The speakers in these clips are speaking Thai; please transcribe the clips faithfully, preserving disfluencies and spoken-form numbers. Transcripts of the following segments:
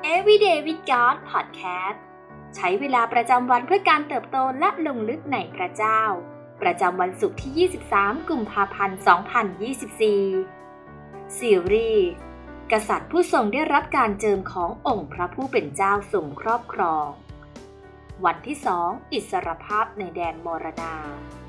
Everyday with God Podcast ใช้เวลาประจำวันเพื่อการเติบโตและลงลึกในพระเจ้าประจำวันศุกร์ที่ยี่สิบสามกุมภาพันธ์สองพันยี่สิบสี่ซีรีส์กษัตริย์ผู้ทรงได้รับการเจิมขององค์พระผู้เป็นเจ้าทรงครอบครองวันที่สองอิสรภาพในแดนมรณา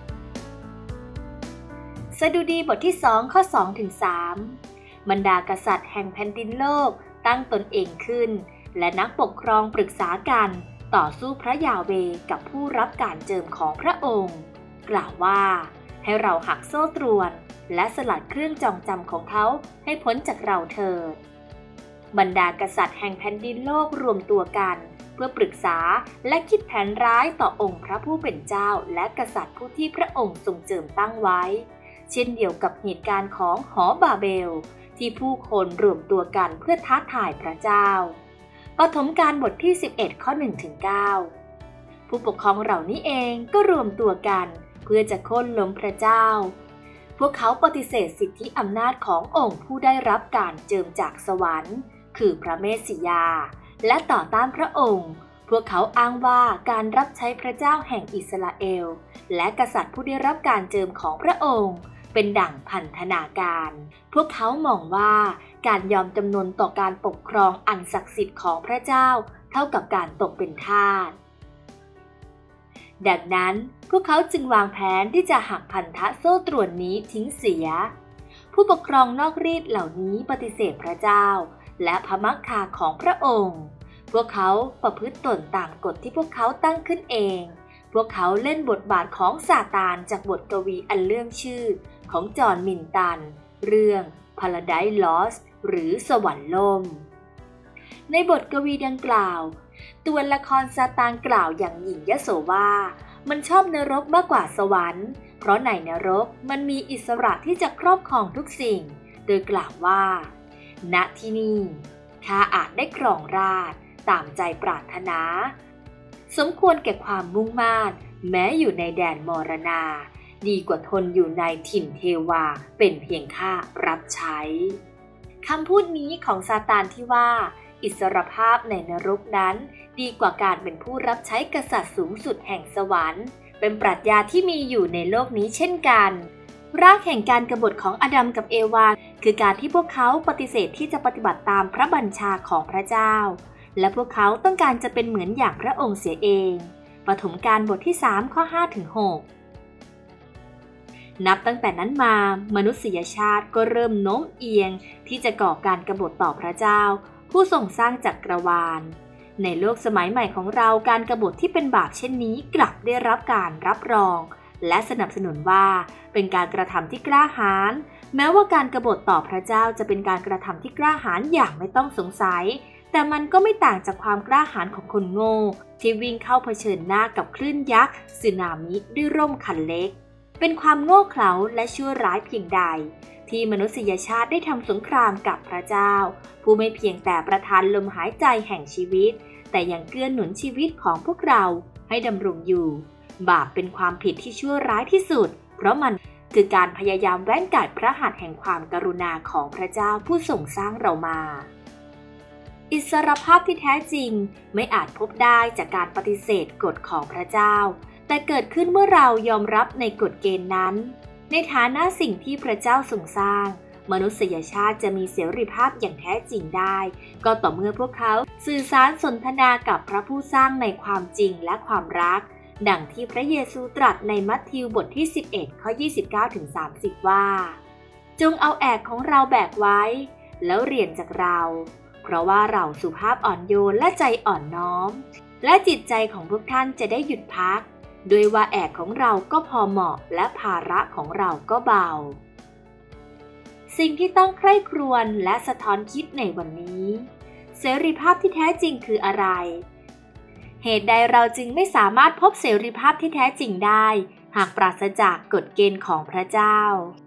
สดุดีบทที่สองข้อสองถึงสามบรรดากษัตริย์แห่งแผ่นดินโลกตั้งตนเองขึ้นและนักปกครองปรึกษากันต่อสู้พระยาเวห์กับผู้รับการเจิมของพระองค์กล่าวว่าให้เราหักโซ่ตรวนและสลัดเครื่องจองจำของเขาให้พ้นจากเราเถิดบรรดากษัตริย์แห่งแผ่นดินโลกรวมตัวกันเพื่อปรึกษาและคิดแผนร้ายต่อองค์พระผู้เป็นเจ้าและกษัตริย์ผู้ที่พระองค์ทรงเจิมตั้งไว้เช่นเดียวกับเหตุการณ์ของหอบาเบลที่ผู้คนรวมตัวกันเพื่อท้าทายพระเจ้าปฐมกาลบทที่สิบเอ็ดข้อหนึ่งถึงเก้าผู้ปกครองเหล่านี้เองก็รวมตัวกันเพื่อจะโค่นล้มพระเจ้าพวกเขาปฏิเสธสิทธิอำนาจขององค์ผู้ได้รับการเจิมจากสวรรค์คือพระเมสสิยาและต่อต้านพระองค์พวกเขาอ้างว่าการรับใช้พระเจ้าแห่งอิสราเอลและกษัตริย์ผู้ได้รับการเจิมของพระองค์เป็นดั่งพันธนาการพวกเขามองว่าการยอมจำนนต่อการปกครองอันศักดิ์สิทธิ์ของพระเจ้าเท่ากับการตกเป็นทาสดังนั้นพวกเขาจึงวางแผนที่จะหักพันธะโซ่ตรวนนี้ทิ้งเสียผู้ปกครองนอกรีดเหล่านี้ปฏิเสธพระเจ้าและพระมักคาของพระองค์พวกเขาประพฤติตนตามกฎที่พวกเขาตั้งขึ้นเองพวกเขาเล่นบทบาทของซาตานจากบทกวีอันเรื่องชื่อของจอห์นมินตันเรื่อง Paradise Lost หรือสวรรค์ล่มในบทกวีดังกล่าวตัวละครซาตานกล่าวอย่างหยิ่งยโสว่ามันชอบนรกมากกว่าสวรรค์เพราะในนรกมันมีอิสระที่จะครอบครองทุกสิ่งโดยกล่าวว่าณที่นี่ข้าอาจได้ครองราชย์ตามใจปรารถนาสมควรแก่ความมุ่งมา่แม้อยู่ในแดนมรณาดีกว่าทนอยู่ในถิ่นเทวาเป็นเพียงข้ารับใช้คำพูดนี้ของซาตานที่ว่าอิสรภาพในนรกนั้นดีกว่าการเป็นผู้รับใช้กษัตริย์สูงสุดแห่งสวรรค์เป็นปรัชญาที่มีอยู่ในโลกนี้เช่นกันรากแห่งการกบฏของอาดัมกับเอวาคือการที่พวกเขาปฏิเสธที่จะปฏิบัติตามพระบัญชาของพระเจ้าและพวกเขาต้องการจะเป็นเหมือนอย่างพระองค์เสียเองปฐมกาลบทที่สามข้อห้าถึงหกนับตั้งแต่นั้นมามนุษยชาติก็เริ่มโน้มเอียงที่จะก่อการกบฏต่อพระเจ้าผู้ทรงสร้างจักรวาลในโลกสมัยใหม่ของเราการกบฏที่เป็นบาปเช่นนี้กลับได้รับการรับรองและสนับสนุนว่าเป็นการกระทำที่กล้าหาญแม้ว่าการกบฏต่อพระเจ้าจะเป็นการกระทำที่กล้าหาญอย่างไม่ต้องสงสัยแต่มันก็ไม่ต่างจากความกล้าหาญของคนโง่ที่วิ่งเข้าเผชิญหน้ากับคลื่นยักษ์สึนามิด้วยร่มคันเล็กเป็นความโง่เขลาและชั่วร้ายเพียงใดที่มนุษยชาติได้ทำสงครามกับพระเจ้าผู้ไม่เพียงแต่ประทานลมหายใจแห่งชีวิตแต่ยังเกื้อหนุนชีวิตของพวกเราให้ดำรงอยู่บาปเป็นความผิดที่ชั่วร้ายที่สุดเพราะมันคือการพยายามแว่นกัดพระหัตถ์แห่งความกรุณาของพระเจ้าผู้ทรงสร้างเรามาอิสรภาพที่แท้จริงไม่อาจพบได้จากการปฏิเสธกฎของพระเจ้าแต่เกิดขึ้นเมื่อเรายอมรับในกฎเกณฑ์นั้นในฐานะสิ่งที่พระเจ้าทรงสร้างมนุษยชาติจะมีเสรีภาพอย่างแท้จริงได้ก็ต่อเมื่อพวกเขาสื่อสารสนทนากับพระผู้สร้างในความจริงและความรักดังที่พระเยซูตรัสในมัทธิวบทที่สิบเอ็ดข้อยี่สิบเก้าถึงสามสิบว่าจงเอาแอกของเราแบกไว้แล้วเรียนจากเราเพราะว่าเราสุภาพอ่อนโยนและใจอ่อนน้อมและจิตใจของพวกท่านจะได้หยุดพักด้วยว่าแอกของเราก็พอเหมาะและภาระของเราก็เบาสิ่งที่ต้องใคร่ครวญและสะท้อนคิดในวันนี้เสรีภาพที่แท้จริงคืออะไรเหตุใดเราจึงไม่สามารถพบเสรีภาพที่แท้จริงได้หากปราศจากกฎเกณฑ์ของพระเจ้า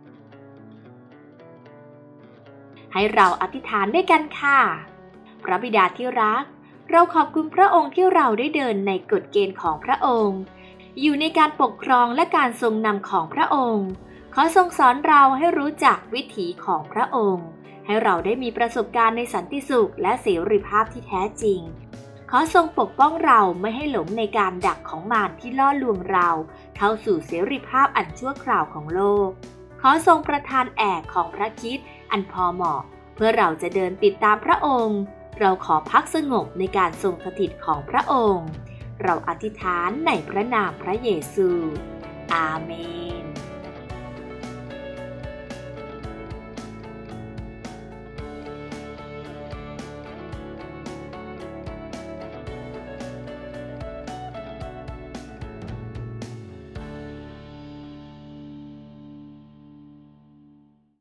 ให้เราอธิษฐานด้วยกันค่ะพระบิดาที่รักเราขอบคุณพระองค์ที่เราได้เดินในกฎเกณฑ์ของพระองค์อยู่ในการปกครองและการทรงนำของพระองค์ขอทรงสอนเราให้รู้จักวิถีของพระองค์ใให้เราได้มีประสบการณ์ในสันติสุขและเสรีภาพที่แท้จริงขอทรงปกป้องเราไม่ให้หลงในการดักของมารที่ล่อลวงเราเข้าสู่เสรีภาพอันชั่วคราวของโลกขอทรงประทานแอกของพระคริสต์อันพอเหมาะเพื่อเราจะเดินติดตามพระองค์เราขอพักสงบในการทรงสถิตของพระองค์เราอธิษฐานในพระนามพระเยซูอาเมน